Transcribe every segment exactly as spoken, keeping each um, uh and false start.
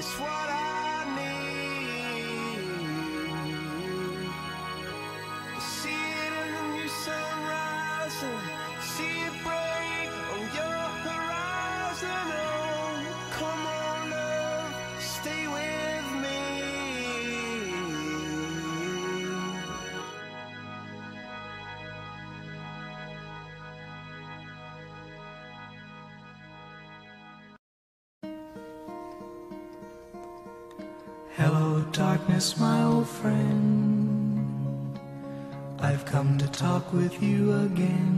It's what I need. See it in the new sunrise, see it break on your horizon. Oh, come on, love, stay with me. Hello, darkness, my old friend. I've come to talk with you again,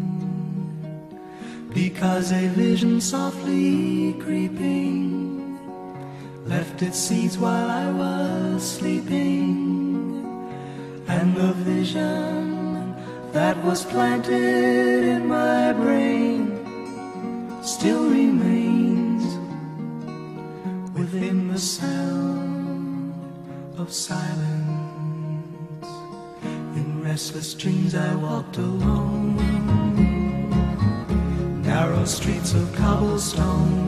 because a vision softly creeping left its seeds while I was sleeping, and the vision that was planted in my brain still remains within the sound of silence. In restless dreams I walked alone, narrow streets of cobblestone,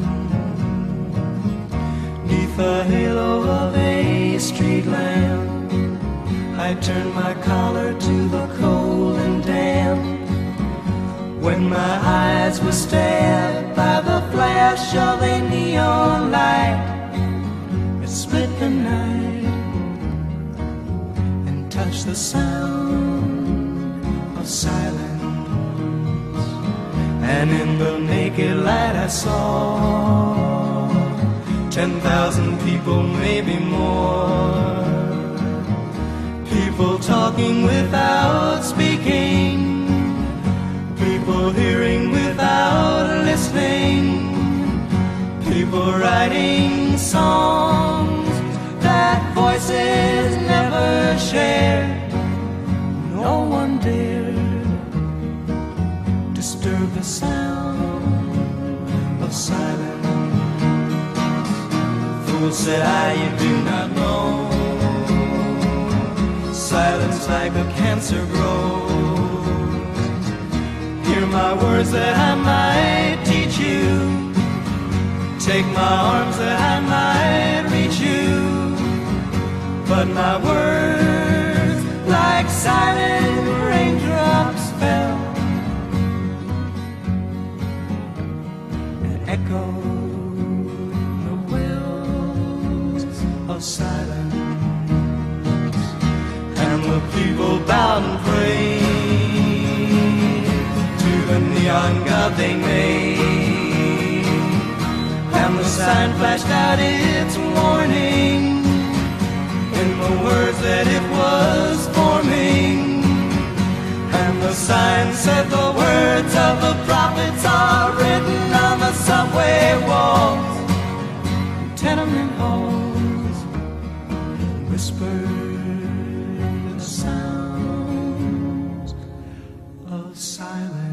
neath the halo of a street lamp. I turned my collar to the cold and damp, when my eyes were stabbed by the flash of a neon light that split the night and touched the sound of silence. And in the naked light I saw ten thousand people, maybe more, people talking without speaking, people hearing without listening, people writing songs that voices never shared. No one dared disturb the sound of silence. Fool, said I, you do not know, silence like a cancer grows. Hear my words that I might teach you, take my arms that I might reach you, but my words like silent raindrops fell and echoed the wells of silence. And the people bowed and prayed to the neon god they made, and the sign flashed out its warning in the words that it was forming. And the sign said the words of the prophets are written on the subway walls, tenement halls, whispered the sounds of silence.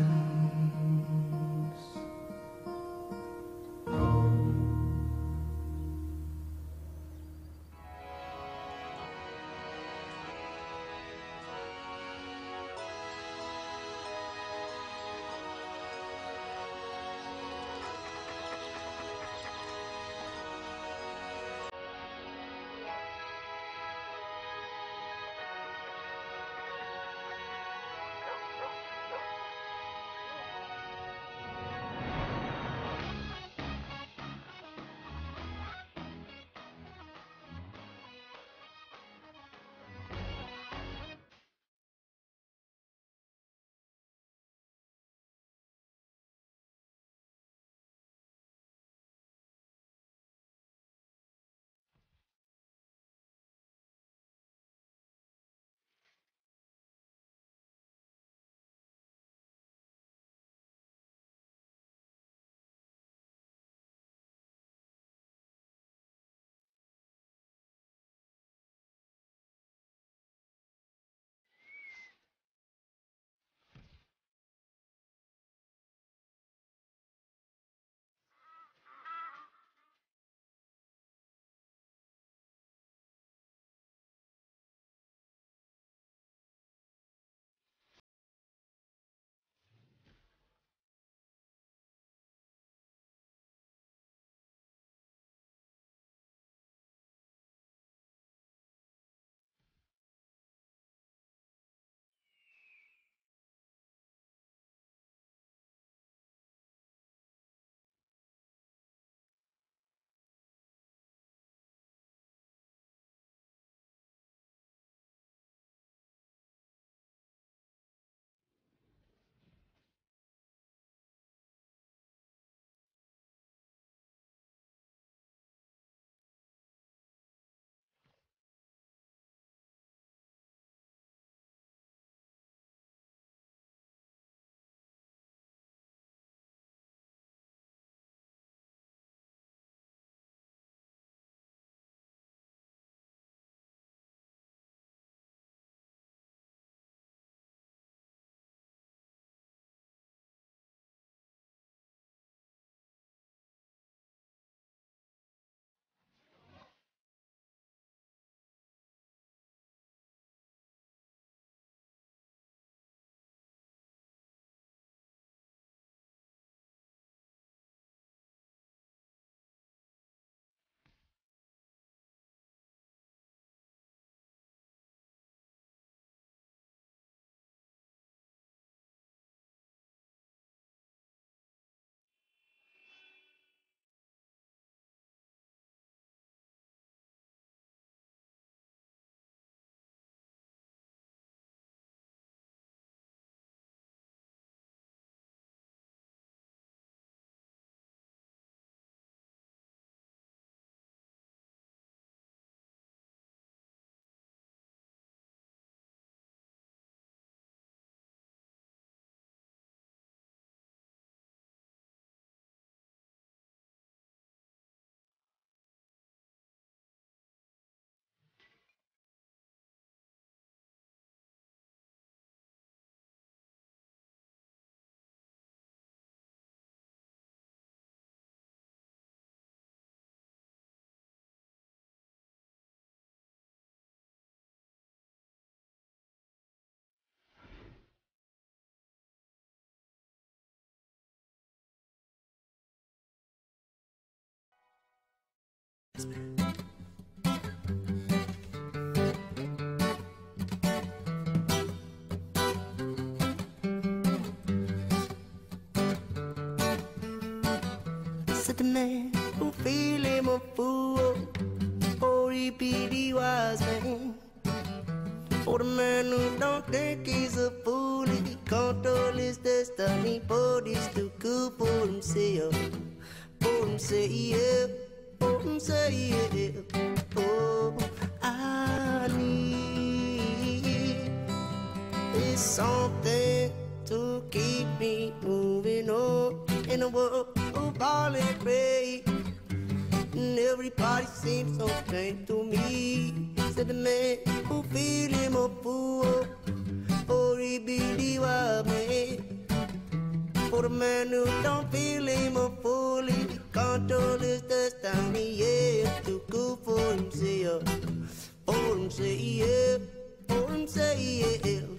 Said the man who feel him a fool, or he be the wise man. For the man who don't think he's a fool, he control his destiny, but he's too good for himself. For himself, for himself. Oh, I need is something to keep me moving on in a world of all and pray. And everybody seems so strange to me. Said the man who feel him a fool, or he be the wild man. For the man who don't feel him a fool, he control his destiny, yeah, too good for himself. For himself, for himself.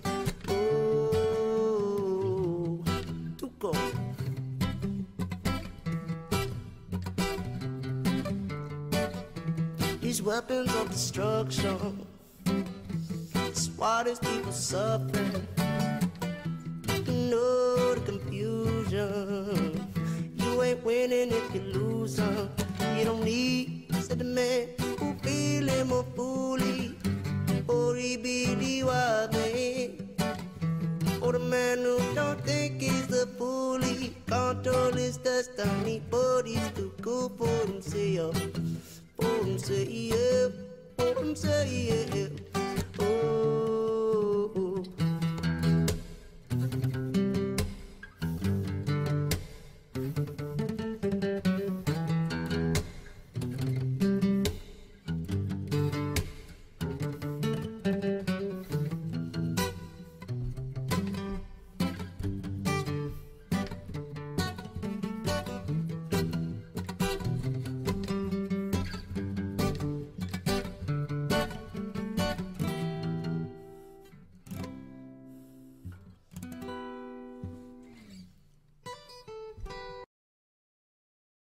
Oh, too cold. These weapons of destruction, it's why these people suffering. You know the confusion. You ain't winning if you lose some. You don't need, said the man who feel him a foolie, or he be the wild man. Or the man who don't think he's the foolie, control his destiny, but he's too good for himself. For himself, for himself.